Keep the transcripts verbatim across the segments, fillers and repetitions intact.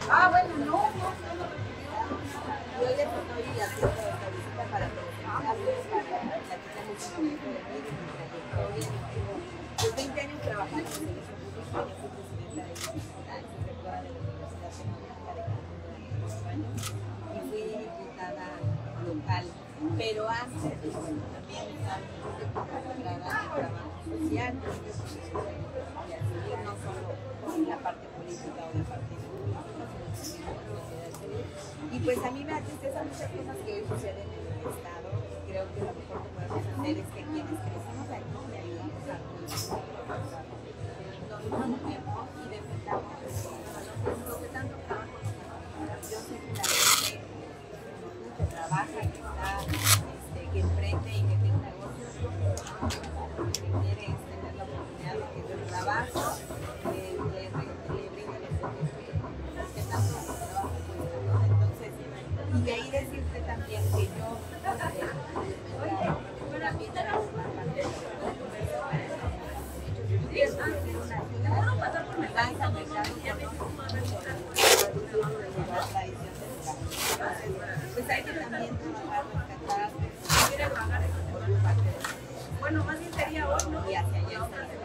Ah, bueno, no, no, no. Yo les estoy haciendo esta visita para presentarles, para platicar un poco de mí, de mi trayectoria. Pues veinte años trabajando en el servicio público, yo fui presidenta de Digital, fui rectora de la Universidad Tecnológica de Cancún durante dos años y fui diputada local. Pero antes, pues, bueno, también estaba mucho tiempo involucrada en trabajo social, no solo en la parte política o la parte pública, sino también en la sociedad civil. Y pues a mí me atristezan muchas cosas que hoy suceden en el Estado. Creo que lo mejor que podemos hacer es que quienes crecimos aquí le ayudemos a todos. Nos unamos y defendamos lo que tanto trabajo nos hace. Yo sé que la gente que trabaja, que está, este, que emprende y que tiene negocios, lo que quiere es tener la oportunidad de que el trabajo le, le, le brinde los servicios que tanto trabajo cuesta, ¿no? Entonces, y de ahí decirte también que yo eh, también trabajo en la parte de la comercio para el y es una ciudad que lanza al mercado pues hay que también trabajar, rescatar, bueno, más bien sería hoy, ¿no? Y hacia allá está la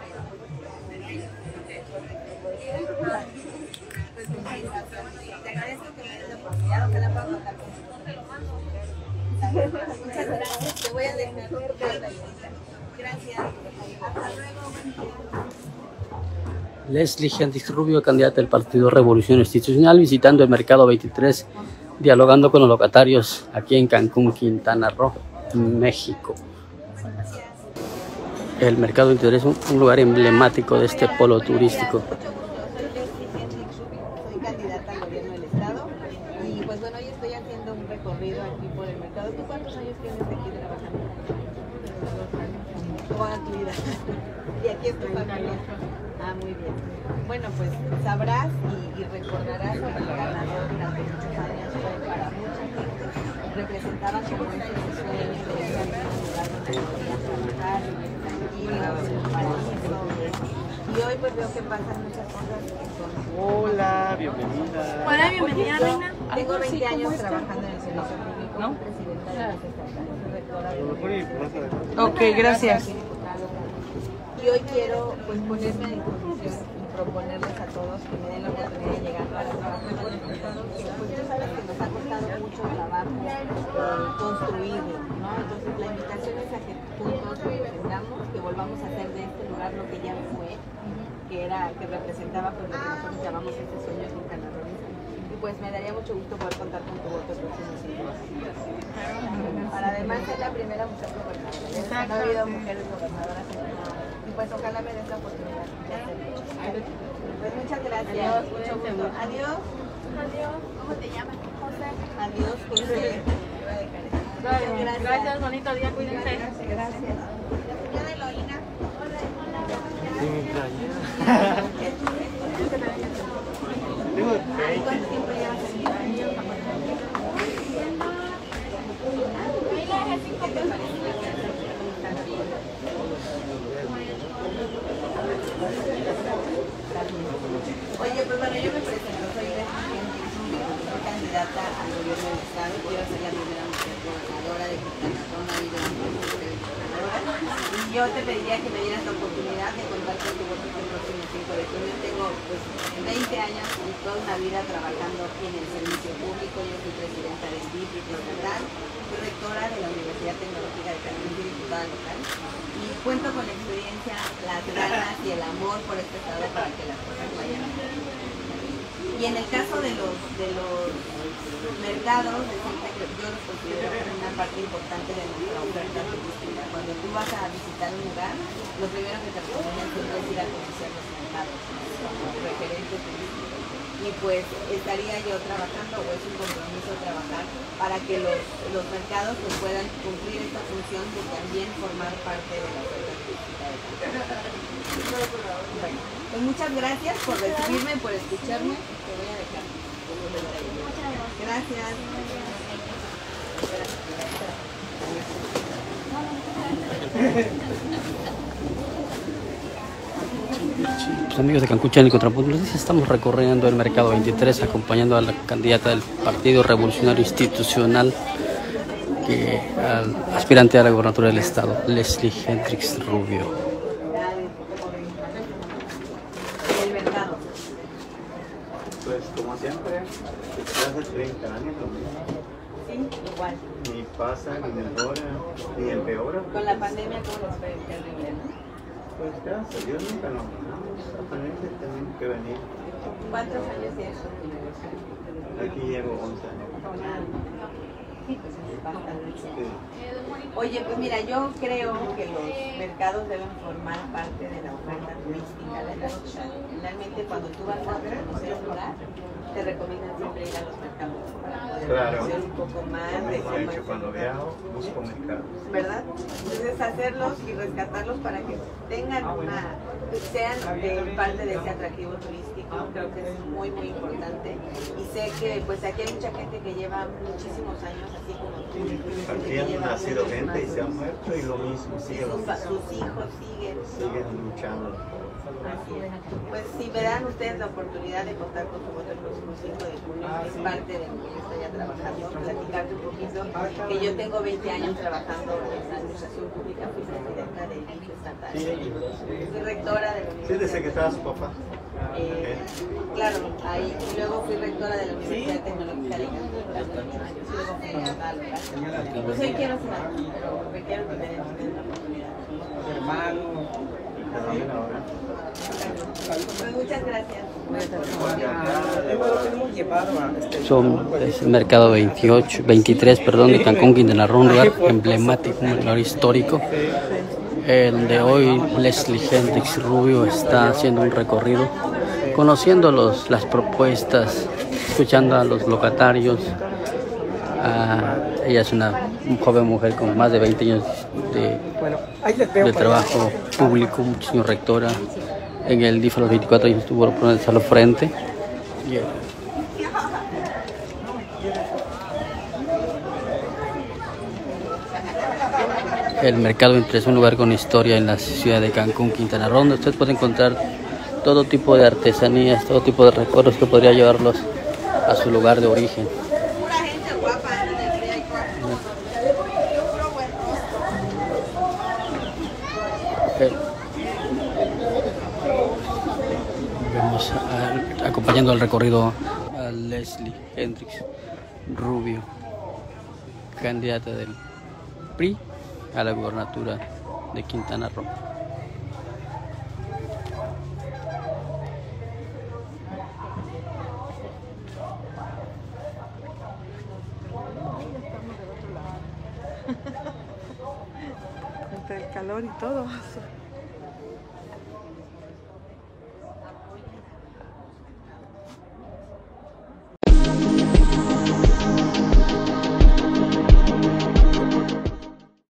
pues muchas gracias. Te agradezco que me des la oportunidad, ojalá pueda contar contigo. Muchas gracias. Te voy a dejar la visita. Gracias. Hasta luego. Leslie Hendrix Rubio, candidata del Partido Revolución Institucional, visitando el Mercado veintitrés, dialogando con los locatarios aquí en Cancún, Quintana Roo, México. El Mercado veintitrés es un lugar emblemático de este polo turístico. Soy candidata al gobierno del Estado y pues bueno, hoy estoy haciendo un recorrido aquí por el mercado. ¿Tú cuántos años tienes aquí trabajando? Toda tu vida. ¿Y aquí es tu familia? Ah, muy bien. Bueno, pues sabrás y, y recordarás que el ganador durante muchos años fue para mucha gente. Representaba como ese sueño de estar en un lugar donde podían trabajar, vivir tranquilos, en un paraíso. Y hoy pues veo que pasan muchas cosas que son... Hola, bienvenida. Hola, bienvenida, Reina. Tengo veinte años trabajando en el servicio público, ¿no? Presidenta de la estatal, soy rectora de la... Ok, gracias. Y hoy quiero pues ponerme a disposición y proponerles a todos que me den la oportunidad de llegar para trabajar con el Estado, que pues tú sabes que nos ha costado mucho trabajo eh, construirlo, ¿no? Entonces la invitación es a que juntos lo defendamos, que volvamos a hacer de este lugar lo que ya fue, que era, que representaba pues lo que nosotros llamamos este sueño quintanarroense. Y pues me daría mucho gusto poder contar con tu voto el próximo siglo. Para además ser la primera mujer gobernadora. No ha habido mujeres gobernadoras en el mundo. Y pues ojalá me des la oportunidad de hacerlo. Pues muchas gracias. Adiós, mucho gusto. Adiós. Adiós. ¿Cómo te llamas? José. Adiós, José. Gracias. Gracias, bonito día, cuídense. Gracias. Gracias. Yo de Lorena. Hola, hola. Sí, mi playera. ¿Cuánto tiempo llevas aquí? Oye, pues bueno, yo me presento, soy Leslie soy candidata al gobierno del Estado, quiero ser la primera mujer gobernadora de Quintana Roo, no ha habido ninguna mujer gobernadora, y yo te pediría que me dieras la oportunidad de contar con tu voto el próximo cinco de junio. Tengo pues veinte años y toda una vida trabajando en el servicio público. Yo soy presidenta del D I F estatal, soy rectora de la Universidad Tecnológica de Cancún y diputada local, y cuento con la experiencia, las ganas y el amor por este estado para que las cosas vayan bien. Y en el caso de los, de los mercados, decirte que yo los considero una parte importante de nuestra oferta turística. Cuando tú vas a visitar un lugar, lo primero que te recomiendan siempre es ir a conocer los mercados, como referente turístico. Y pues estaría yo trabajando, o es un compromiso trabajar para que los, los mercados pues, puedan cumplir esta función de también formar parte de la oferta turística de Cancún. Bueno, pues muchas gracias por recibirme, por escucharme. Te voy a dejar. Gracias. Gracias. Pues amigos de Cancún Channel y Contrapunto, les dice, estamos recorriendo el Mercado veintitrés acompañando a la candidata del Partido Revolucionario Institucional, que, al aspirante a la gobernatura del estado, Leslie Hendrix Rubio. El mercado. Pues como siempre, desde hace treinta años lo mismo. Sí, igual. Ni pasa, ni mejora, ni empeora. Con la pandemia, ¿cómo nos fue? Terrible, ¿no? Pues gracias a Dios nunca nos ganamos. La pandemia tenemos que venir. ¿Cuántos años tienes? Aquí llevo once años. Sí, pues es bastante. Sí. Oye, pues mira, yo creo que los mercados deben formar parte de la oferta turística de la ciudad. Finalmente, cuando tú vas a conocer un lugar, te recomiendan siempre ir a los mercados para poder Claro. conocer un poco más Lo de mismo cómo he hecho es cuando el viajo, busco mercados. ¿verdad? Entonces hacerlos y rescatarlos para que tengan una, sean de parte de ese atractivo turístico, creo que es muy muy importante. Y sé que pues aquí hay mucha gente que lleva muchísimos años, así como tú, Aquí que han lleva nacido muchos gente y más. se han muerto y lo mismo, siguen, sus, sus hijos siguen. siguen luchando. Así es. Pues si me dan ustedes la oportunidad de contar con tu voto el próximo cinco de junio, que es parte de lo que yo estoy ya trabajando, platicarte un poquito, que yo tengo veinte años trabajando en la administración pública, fui presidenta del I N P E estatal, fui rectora de la Sí, Universidad. desde que estaba su papá. Eh, claro, ahí, y luego fui rectora de la Universidad Tecnológica de Cancún durante ocho años, y luego fui diputada local. Pues hoy quiero ser aquí, pero requiero que me den ustedes la oportunidad. También ahora. Pues muchas gracias. Son es el Mercado veintiocho, veintitrés, perdón, de Cancún, Quintana Roo, un lugar emblemático, un lugar histórico, eh, donde hoy Leslie Hendrix Rubio está haciendo un recorrido, conociendo los, las propuestas, escuchando a los locatarios. Ah, ella es una, una joven mujer con más de veinte años de, de trabajo público, muchísimo rectora. En el D I F a los veinticuatro años estuvo por al frente. Yeah. El Mercado veintitrés es un lugar con historia en la ciudad de Cancún, Quintana Roo, donde usted puede encontrar todo tipo de artesanías, todo tipo de recuerdos que podría llevarlos a su lugar de origen. Pura gente guapa en el día y Eh, Vemos a- acompañando el recorrido a Leslie Hendrix Rubio, candidata del P R I a la gobernatura de Quintana Roo. Entre el calor y todo.